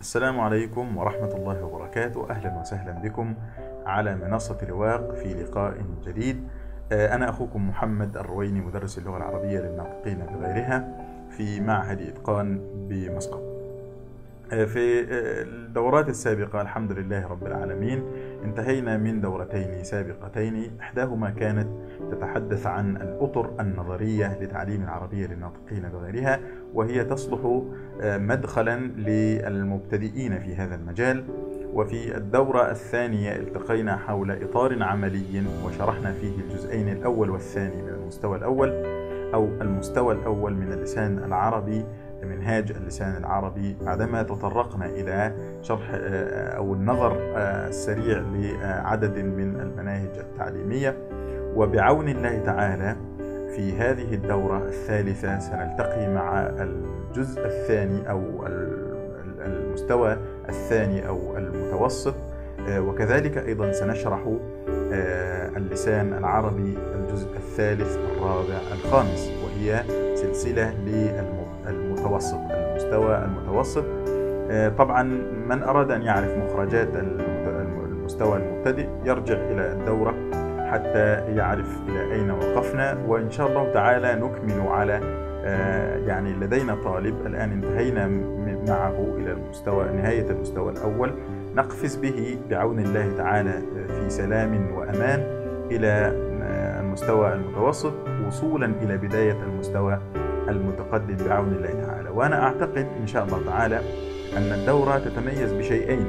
السلام عليكم ورحمة الله وبركاته. أهلا وسهلا بكم على منصة رواق في لقاء جديد. أنا أخوكم محمد الرويني، مدرس اللغة العربية للناطقين بغيرها في معهد إتقان بمسقط. في الدورات السابقة الحمد لله رب العالمين انتهينا من دورتين سابقتين، إحداهما كانت تتحدث عن الأطر النظرية لتعليم العربية للناطقين بغيرها، وهي تصلح مدخلا للمبتدئين في هذا المجال. وفي الدورة الثانية التقينا حول إطار عملي وشرحنا فيه الجزئين الأول والثاني من المستوى الأول، أو المستوى الأول من اللسان العربي، منهاج اللسان العربي، بعدما تطرقنا إلى شرح أو النظر السريع لعدد من المناهج التعليمية. وبعون الله تعالى في هذه الدورة الثالثة سنلتقي مع الجزء الثاني أو المستوى الثاني أو المتوسط، وكذلك أيضا سنشرح اللسان العربي الجزء الثالث الرابع الخامس، وهي سلسلة للمتوسط، المستوى المتوسط. طبعا من أراد أن يعرف مخرجات المستوى المبتدئ يرجع إلى الدورة حتى يعرف إلى أين وقفنا، وإن شاء الله تعالى نكمل على يعني لدينا طالب الآن انتهينا معه إلى نهاية المستوى الأول، نقفز به بعون الله تعالى في سلام وأمان إلى المستوى المتوسط، وصولا إلى بداية المستوى المتقدم بعون الله تعالى. وأنا أعتقد إن شاء الله تعالى أن الدورة تتميز بشيئين.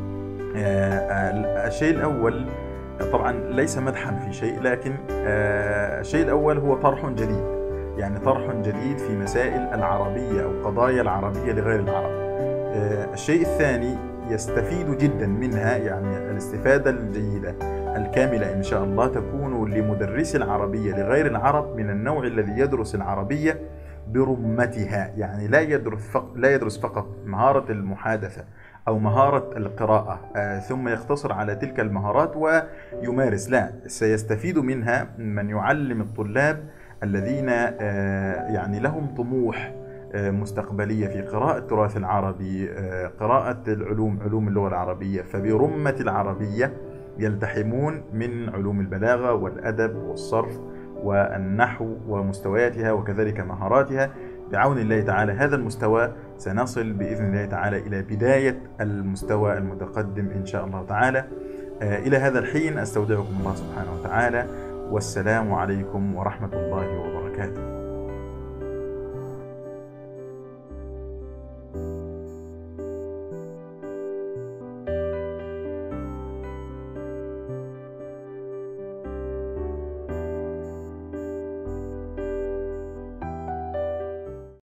الشيء الأول طبعا ليس مدحا في شيء، لكن الشيء الأول هو طرح جديد، يعني طرح جديد في مسائل العربية أو قضايا العربية لغير العرب. الشيء الثاني يستفيد جدا منها، يعني الاستفادة الجيدة الكاملة إن شاء الله تكون لمدرس العربية لغير العرب من النوع الذي يدرس العربية برمتها، يعني لا يدرس فقط مهارة المحادثة أو مهارة القراءة ثم يقتصر على تلك المهارات ويمارس، لا، سيستفيد منها من يعلم الطلاب الذين يعني لهم طموح مستقبلية في قراءة التراث العربي، قراءة علوم اللغة العربية، فبرمة العربية يلتحمون من علوم البلاغة والأدب والصرف والنحو ومستوياتها وكذلك مهاراتها. بعون الله تعالى هذا المستوى سنصل بإذن الله تعالى إلى بداية المستوى المتقدم إن شاء الله تعالى. إلى هذا الحين أستودعكم الله سبحانه وتعالى، والسلام عليكم ورحمة الله وبركاته.